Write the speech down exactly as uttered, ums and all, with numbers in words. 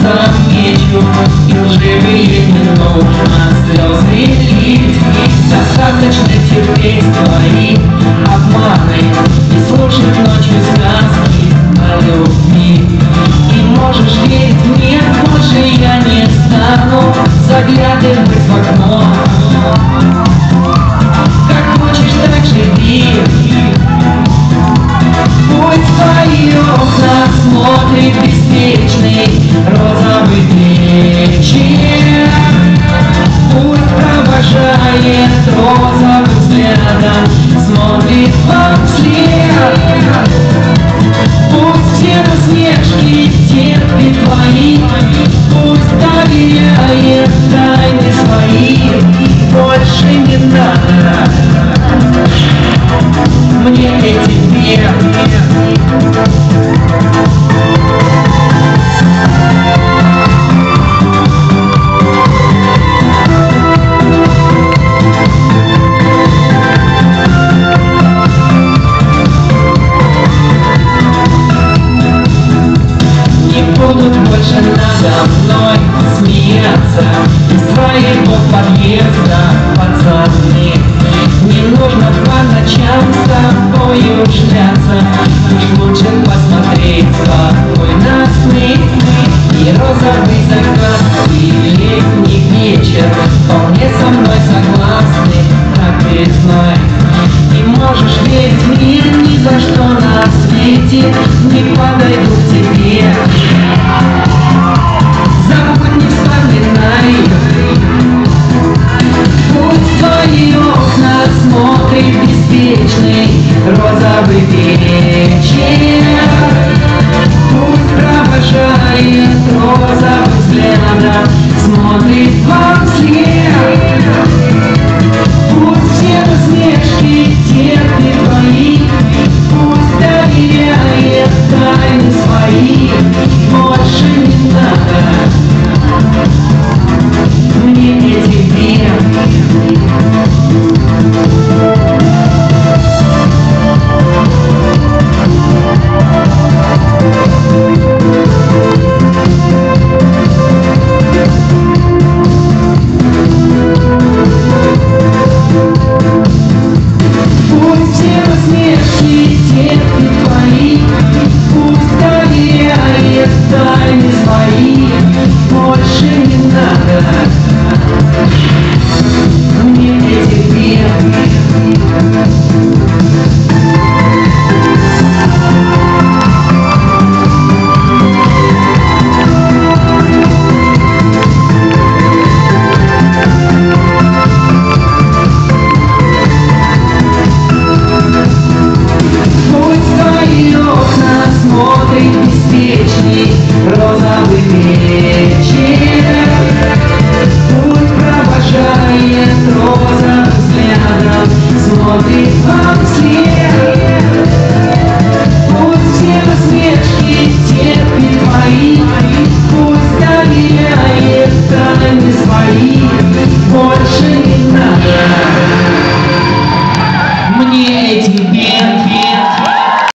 солнцем мечу, и лживые не нужно слезы лить. Достаточно терпеть твои обманы и слушать ночью сказки о любви. И можешь верить мне, больше я не стану заглядывать в окно. Как хочешь, так живи. Пусть твои окна смотрит беспечный розовый вечер. Пусть провожает розовым взглядом, смотрит вам вслед. Пусть все насмешки терпит твои, пусть доверяет тайны свои. Больше не надо мне и тебе. Будут больше надо мной смеяться из твоего подъезда, пацаны. Не нужно по ночам с тобою шляться, уж лучше посмотреть спокойно сны. И розовый закат, и летний вечер вполне со мной согласны, так ведь знай. И можешь верить мне, ни за что на свете не подойду к тебе. Забудь, не вспоминай. Пусть твои окна смотрит беспечный розовый вечер. Пусть провожает розовым взглядом, смотрит вам вслед. Пусть все насмешки терпит твои, пусть доверяет тайны свои. Больше не надо мне и тебе. Пусть все насмешки терпит твои, пусть доверяет тайны свои. Больше не надо мне и тебе. Пусть твои окна смотрит беспечно